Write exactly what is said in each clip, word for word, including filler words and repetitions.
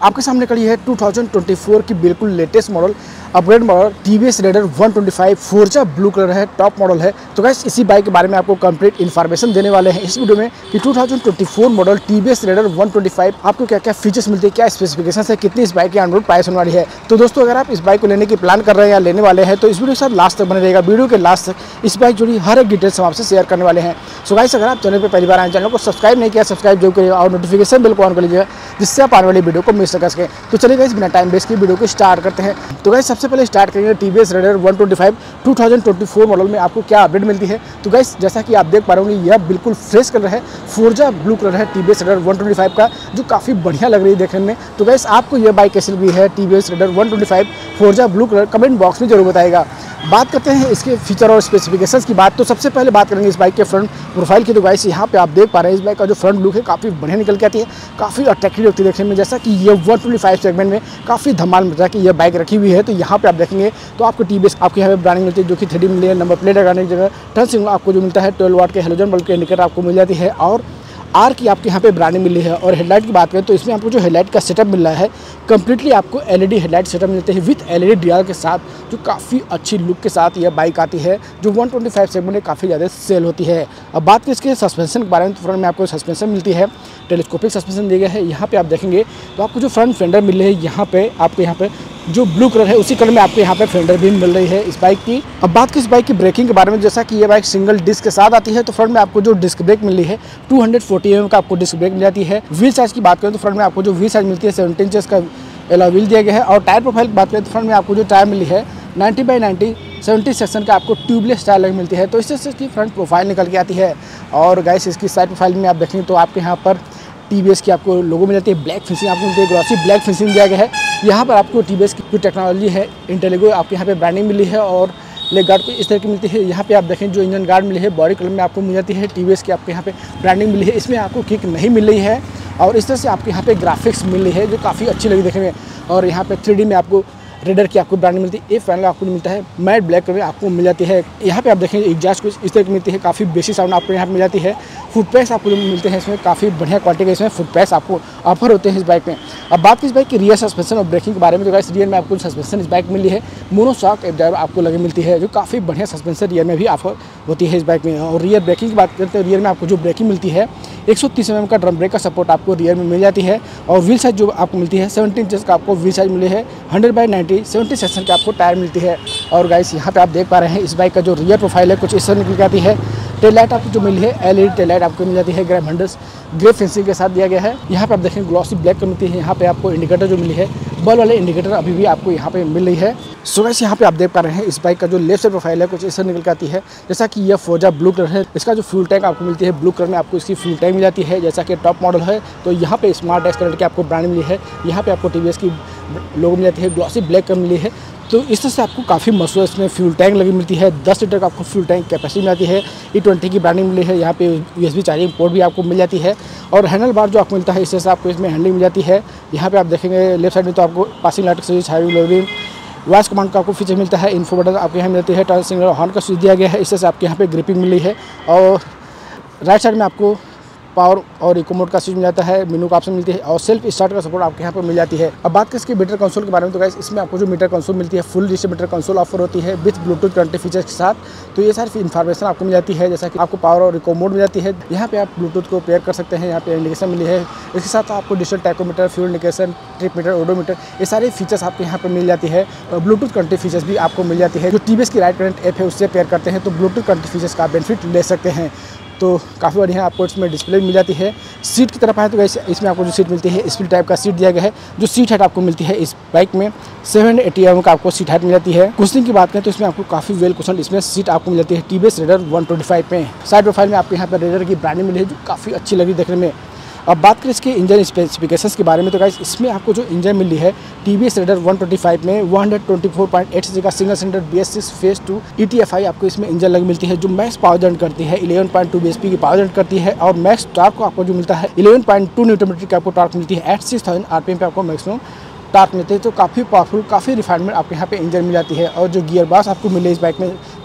आपके सामने खड़ी है टू थाउजेंड ट्वेंटी फोर की बिल्कुल latest model upgrade model TVS Raider one twenty five Forza blue colour है, टॉप मॉडल है। तो गाइस इसी बाइक के बारे में आपको कंप्लीट इन्फॉर्मेशन देने वाले हैं इस वीडियो में कि two thousand twenty four model TVS Raider one twenty five आपको क्या क्या फीचर्स मिलते हैं, क्या स्पेसिफिकेशन है, कितनी इस बाइक की ऑन रोड प्राइस होने वाली है। तो दोस्तों अगर आप इस बाइक को लेने की प्लान कर रहे हैं या लेने वाले हैं तो इस वीडियो के साथ लास्ट तक बने रहेगा। वीडियो के लास्ट तक इस बाइक जुड़ी हर एक डिटेल्स हम आपसे शेयर करने वाले हैं। सो गाइस अगर आप चैनल पर पहली बार आए, चैनल को सब्सक्राइब नहीं किया सब्सक्राइब जरूर करिएगा और नोटिफिकेशन बिल को ऑन कर लीजिएगा जिससे आप आने वाली वीडियो को मिस कर सकें। तो चलिए गाइस बिना टाइम वेस्ट की वीडियो को स्टार्ट करते हैं। तो गाइस सबसे पहले स्टार्ट करेंगे TVS Raider one twenty five two thousand twenty four model में आपको क्या अपडेट मिलती है। तो गाइस जैसा कि आप देख पा रहे होंगे यह बिल्कुल फ्रेश कलर है, फोर्जा ब्लू कलर है TVS Raider one twenty five का, जो काफ़ी बढ़िया लग रही है देखने में। तो गाइस आपको यह बाइक कैसी लगी है TVS Raider one twenty five Forza blue colour, comment box में जरूर बताएगा। बात करते हैं इसके फीचर और स्पेसिफिकेशंस की बात। तो सबसे पहले बात करेंगे इस बाइक के फ्रंट प्रोफाइल की। तो गाइस यहाँ पे आप देख पा रहे हैं इस बाइक का जो फ्रंट लुक है काफ़ी बढ़िया निकल के आती है, काफ़ी अट्रैक्टिव लगती है देखने में। जैसा कि ये वन ट्वेंटी फाइव सेगमेंट में काफ़ी धमाल मचा कि यह बाइक रखी हुई है। तो यहाँ पे आप देखेंगे तो आपको टीवीएस आपके यहाँ पे ब्रांडिंग मिलती है जो कि थ्री डी मिली है। नंबर प्लेट लगाने की जगह टर्न सिग्नल आपको जो मिलता है ट्वेल्व वाट के हेलोजन बल्ब के इंडिकेटर आपको मिल जाती है और आर की आपके यहाँ पे ब्रांडिंग मिली है। और हेडलाइट की बात करें तो इसमें आपको जो हेडलाइट का सेटअप मिल रहा है कम्प्लीटली आपको एलईडी हेडलाइट सेटअप मिलते हैं विथ एलईडी डीआर के साथ, जो काफ़ी अच्छी लुक के साथ यह बाइक आती है जो वन ट्वेंटी फाइव सेगमेंट में काफ़ी ज़्यादा सेल होती है। अब बात करें इसके सस्पेंशन के बारे में तो फ्रंट में आपको सस्पेंशन मिलती है, टेलीस्कोपिक सस्पेंशन दिया गया है। यहाँ पे आप देखेंगे तो आपको जो फ्रंट फेंडर मिल रही है यहाँ पे आपको यहाँ पे जो ब्लू कलर है उसी कलर में आपको यहाँ पे फेंडर भी मिल रही है इस बाइक की। अब बात करें इस बाइक की ब्रेकिंग के बारे में, जैसा कि ये बाइक सिंगल डिस्क के साथ आती है तो फ्रंट में आपको जो डिस्क ब्रेक मिली है टू हंड्रेड फोर्टी एम का आपको डिस्क ब्रेक मिल जाती है। व्हील साइज की बात करें तो फ्रंट में आपको जो व्हील साइज मिलती है सेवनटीन इंचेस का एलॉय व्हील दिया गया है। और टायर प्रोफाइल की बात करें तो फ्रंट में आपको जो टायर मिली है ninety by ninety seventy section का आपको ट्यूबलेस टायर मिलती है। तो इससे इसकी फ्रंट प्रोफाइल निकल के आती है। और गाइस इसकी साइड प्रोफाइल में आप देखेंगे तो आपके यहाँ पर टीवीएस की आपको लोगो मिल जाती है, ब्लैक फिनिशिंग आपको मिलती है, ग्लॉसी ब्लैक फिनिशिंग दिया गया है। यहाँ पर आपको टीवीएस की जो टेक्नोलॉजी है इंटेलिगो आपके यहाँ पे ब्रांडिंग मिली है और लेग गार्ड को इस तरह की मिलती है। यहाँ पे आप देखें जो इंजन गार्ड मिली है बॉडी कलर में आपको मिल जाती है। टीवीएस की आपके यहाँ पे ब्रांडिंग मिली है, इसमें आपको किक नहीं मिल रही है और इस तरह से आपके यहाँ पे ग्राफिक्स मिल रही है जो काफ़ी अच्छी लगी देखने में। और यहाँ पे थ्री डी में आपको रेडर की आपको ब्रांडिंग मिलती है। ए पैनल आपको मिलता है मैट ब्लैक कलर में आपको मिल जाती है। यहाँ पे आप देखेंगे एग्जॉस्ट कुछ इस तरह की मिलती है, काफ़ी बेसिक साउंड आपको यहाँ पे मिल जाती है। फुट पैक्स आपको जो मिलते हैं इसमें काफ़ी बढ़िया क्वालिटी के इसमें फुट पैक्स आपको ऑफर होते हैं इस बाइक में। अब बात की इस बाइक की रियर सस्पेंशन और ब्रेकिंग के बारे में तो गाइस रियर में आपको सस्पेंशन इस बाइक मिली है मोनोशॉक ड्राइव आपको लगे मिलती है जो काफ़ी बढ़िया सस्पेंशन रियर में भी ऑफर होती है इस बाइक में। और रियर ब्रेकिंग की बात करते हैं रियर में आपको जो ब्रेकिंग मिलती है एक सौ तीस एम एम का ड्रम ब्रेक का सपोर्ट आपको रियर में मिल जाती है। और व्हील साइज जो आपको मिलती है सेवनटीन इंचेस का आपको व्हील साइज मिली है, hundred by ninety seventy section का आपको टायर मिलती है। और गाइस यहाँ पे आप देख पा रहे हैं इस बाइक का जो रियर प्रोफाइल है कुछ इस तरह निकल के आती है। टेल लाइट आपको जो मिली है एलईडी टेल लाइट आपको मिल जाती है, ग्रैब हैंडल्स ग्रे फेंसिंग के साथ दिया गया है। यहाँ पे आप देखें ग्लॉसी ब्लैक कलर मिलती है। यहाँ पे आपको इंडिकेटर जो मिली है बल्ब वाले इंडिकेटर अभी भी आपको यहाँ पे मिल रही है। सो गाइस यहाँ पे आप देख पा रहे हैं इस बाइक का जो लेफ्ट साइड प्रोफाइल है कुछ इस तरह निकल के आती है। जैसा कि यह फोर्जा ब्लू कलर है, इसका जो फ्यूल टैंक आपको मिलती है ब्लू कलर में आपको इसकी फ्यूल टैंक मिल जाती है। जैसा कि टॉप मॉडल है तो यहाँ पे स्मार्ट एक्स कलर की आपको ब्रांड मिली है। यहाँ पे आपको टीवीएस की लोगो मिल जाती है, ग्लॉसी ब्लैक कलर मिली है। तो इस तरह से आपको काफ़ी मशहूर इसमें फ्यूल टैंक लगी मिलती है। दस लीटर का आपको फ्यूल टैंक कैपेसिटी मिल जाती है। ई ट्वेंटी की ब्रांडिंग मिली है। यहाँ पे यूएसबी चार्जिंग पोर्ट भी आपको मिल जाती है। और हैंडल बार जो आपको मिलता है इस तरह से आपको इसमें हैंडलिंग मिल जाती है। यहाँ पे आप देखेंगे लेफ्ट साइड में तो आपको passing light switch, highway loading, voice command का आपको फीचर मिलता है। इन्फो बटन आपके यहाँ मिलती है, टर्न सिग्नल हॉर्न का स्विच दिया गया है। इस तरह से आपके यहाँ पे ग्रिपिंग मिली है। और राइट साइड में आपको पावर और इको मोड का स्विच मिल जाता है, मेनू का ऑप्शन मिलती है और सेल्फ स्टार्ट का सपोर्ट आपके यहाँ पर मिल जाती है। अब बात करें इसकी मीटर कंसोल के बारे में तो गाइस इसमें आपको जो मीटर कंसोल मिलती है full digital meter console offer होती है विथ ब्लूटूथ कनेक्टिव फीचर्स के साथ। तो ये सारी इन्फॉर्मेशन आपको मिल जाती है, जैसा कि आपको पावर और इको मोड मिल जाती है। यहाँ पे आप ब्लूटूथ को पेयर कर सकते हैं, यहाँ पे इंडिकेशन मिली है। इसके साथ आपको digital tachometer, fuel indication, trip meter, odometer ये सारे फीचर्स आपको यहाँ पर मिल जाती है। और ब्लूटूथ कनेक्टिव फीचर्स भी आपको मिल जाती है। जो टीवीएस की राइट करंट ऐप है उससे पेयर करते हैं तो ब्लूटूथ कनेक्टिव फीचर्स का बेनिफिट ले सकते हैं। तो काफ़ी बढ़िया आपको इसमें डिस्प्ले मिल जाती है। सीट की तरफ आए तो गाइस इसमें आपको जो सीट मिलती है स्प्लिट टाइप का सीट दिया गया है। जो सीट हाइट आपको मिलती है इस बाइक में सेवन एटी एम का आपको सीट हाइट मिल जाती है। कुशनिंग की बात करें तो इसमें आपको काफ़ी वेल कुशन इसमें सीट आपको मिल जाती है TVS Raider one twenty five में। साइड प्रोफाइल में आपको यहाँ पर रेडर की ब्रांडिंग मिली है जो काफ़ी अच्छी लगी देखने में। अब बात करें इसके इंजन स्पेसिफिकेशंस के बारे में तो गाइस इसमें आपको जो इंजन मिली है TVS Raider one twenty five में one twenty four point eight CC का single cylinder B S six phase two E T F I आपको इसमें इंजन लगी मिलती है जो मैक्स पावर जनरेट करती है eleven point two B H P की पावर जनरेट करती है। और मैक्स टॉर्क को आपको जो मिलता है eleven point two newton meter की आपको टॉर्क मिलती है। एट सिक्स थाउजेंड आरपीएम पे आपको मैक्सिमम टॉर्क मिलती है। तो काफ़ी पावरफुल, काफ़ी रिफाइनमेंट आपके यहाँ पे इंजन मिल जाती है। और जो गियर बॉक्स आपको मिले इस बाइक में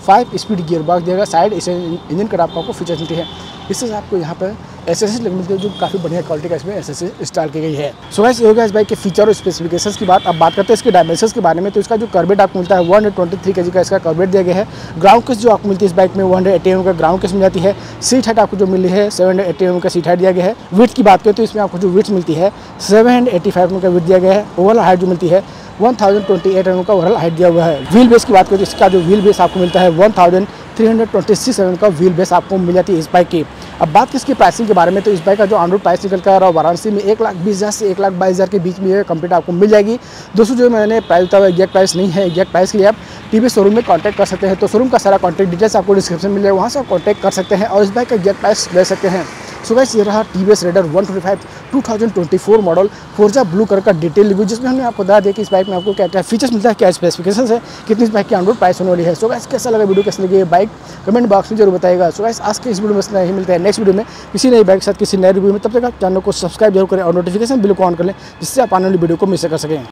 फाइव स्पीड गियर बॉक्स देगा, साइड इसे इंजन कट आपको फीचर्स मिलती है। इससे आपको यहाँ पर एसेसरीज लग मिलती है जो काफ़ी बढ़िया क्वालिटी का इसमें एसेसरीज इंस्टॉल की गई है। सो गाइस ये हो गया इस बाइक के फीचर और स्पेसिफिकेशंस की बात। अब बात करते हैं इसके डायमेंशंस के बारे में। तो इसका जो कर्वेट आपको मिलता है one hundred twenty three KG का इसका कर्वेट दिया गया है। ग्राउंड किस जो आपको मिलती है इस बाइक में वन हंड्रेड एटी एम का ग्राउंड किस मिल जाती है। सीट हाइट आपको जो मिली है सेवन हंड्रेड एटी एम का सीट हाइट दिया गया है। विड्थ की बात करें तो इसमें आपको जो विड्थ मिलती है seven hundred eighty five M का विड्थ दिया गया है। ओवरऑल हाइट जो मिलती है one thousand twenty eight M का ओवरऑल हाइट दिया हुआ है। व्हील बेस की बात करें तो इसका जो व्हील बेस आपको मिलता है one thousand three hundred twenty six M का व्हील बेस आपको मिल जाती है इस बाइक की। अब बात की इसकी प्राइसिंग के बारे में। तो इस बाइक का जो ऑन रोड प्राइस निकल कर वाराणसी में एक लाख बीस हज़ार से एक लाख बाईस हज़ार के बीच में ये कंप्लीट आपको मिल जाएगी। दोस्तों जो मैंने प्राइस बताया एग्जैक्ट प्राइस नहीं है, एग्जैक्ट प्राइस के लिए आप टीवीएस शोरूम में कांटेक्ट कर सकते हैं। तो शोरूम का सारा कॉन्टैक्ट डिटेल्स आपको डिस्क्रिप्शन में मिल जाएगा, वहाँ से आप कॉन्टैक्ट कर सकते हैं और इस बाइक का एग्जैक्ट प्राइस ले सकते हैं। सो गाइस ये रहा TVS Raider one twenty five two thousand twenty four model Forza blue colour का डिटेल रिव्यू, जिसमें हमने आपको बता दिया कि इस बाइक में आपको क्या क्या फीचर्स मिलता है, क्या स्पेसिफिकेशंस है, कितनी इस बाइक की ऑन रोड प्राइस होने वाली है। सो गाइस कैसा लगा वीडियो, कैसे लगी ये बाइक कमेंट बॉक्स में जरूर बताइएगा। सो गाइस आज के इस वीडियो में इतना ही, मिलता है नेक्स्ट वीडियो में किसी नई बाइक के साथ किसी नए रिव्यू में। तब तक आप चैनल को सब्सक्राइब जरूर करें और नोटिफिकेशन बिल को ऑन कर लें, जिससे आप आने वाली वीडियो को मिस कर सकें।